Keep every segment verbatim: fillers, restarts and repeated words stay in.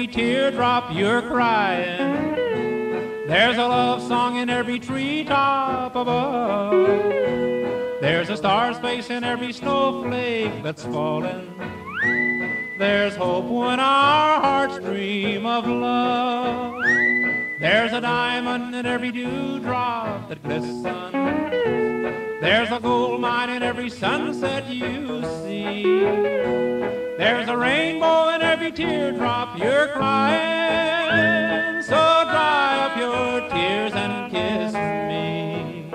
every teardrop you're crying. There's a love song in every treetop above. There's a star's face in every snowflake that's falling. There's hope when our hearts dream of love. There's a diamond in every dewdrop that glistens. There's a gold mine in every sunset you see. There's a rainbow in every teardrop you're crying. So dry up your tears and kiss me.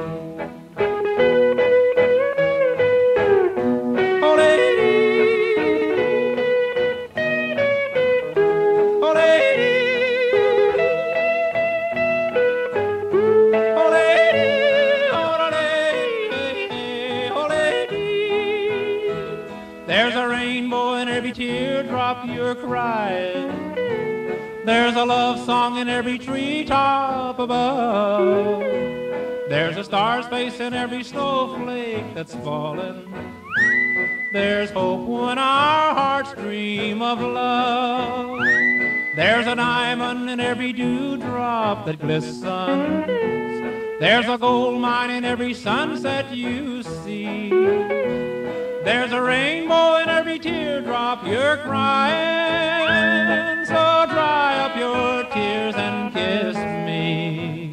Oh, lady, oh, lady, oh, lady, oh, lady, oh, lady. There's a rainbow in every teardrop you're crying. There's a love song in every treetop above. There's a star's face in every snowflake that's fallen. There's hope when our hearts dream of love. There's a diamond in every dewdrop that glistens. There's a gold mine in every sunset you see. There's a rainbow in every teardrop you're crying. So dry up your tears and kiss me.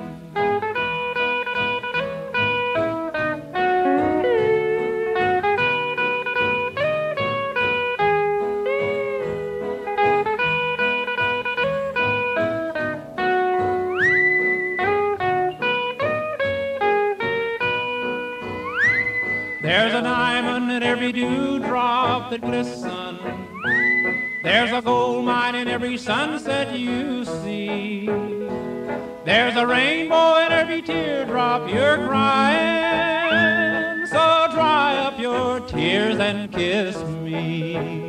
There's a diamond in every dewdrop that glistens. There's a gold mine in every sunset you see. There's a rainbow in every teardrop you're crying. So dry up your tears and kiss me.